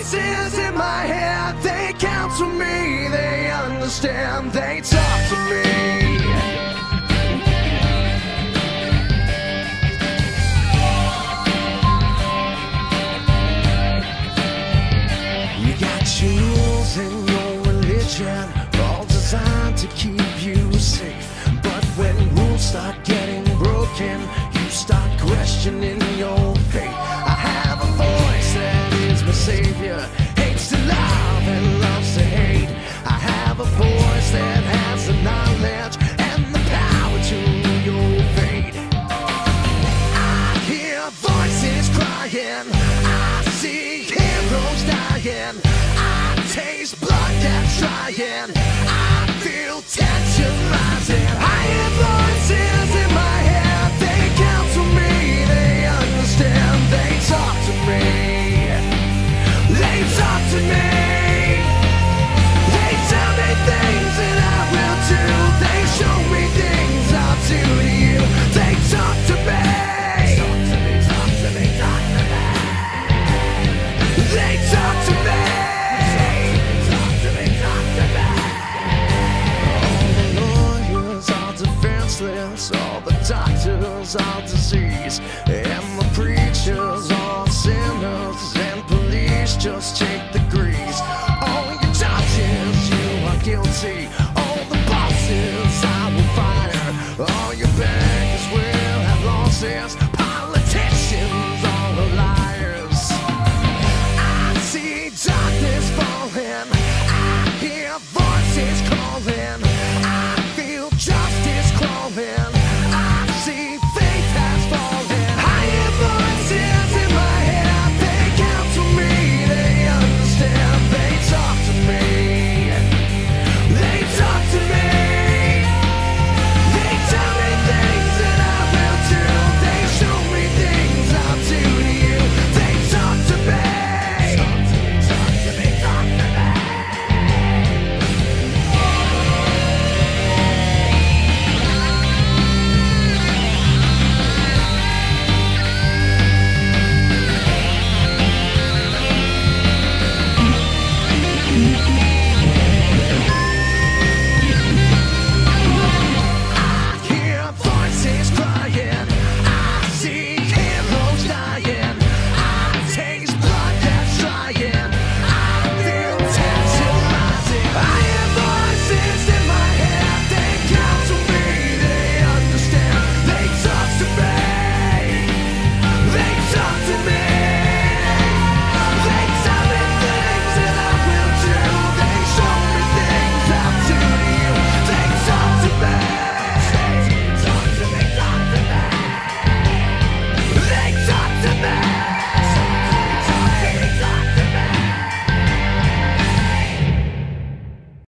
voices in my head, they counsel me, they understand, they talk to me. You got your rules in your religion, all designed to keep you safe. But when rules start getting broken, you start questioning your fate. I have a voice that is my savior, hates to love and loves to hate. I have a voice that has the knowledge and the power to your fate. I hear voices crying, I see heroes dying, I taste blood that's drying, I feel tension rising. I hear voices in my head, they counsel me, they understand, they talk to me, they talk to me, they tell me things that I will do, they show me things I'll do to you, they talk to me, talk to me, talk to me, talk to me, they talk to me, talk to me, talk to me. All the lawyers are defenseless, all the doctors are disease, and the preachers are sinners, and police just change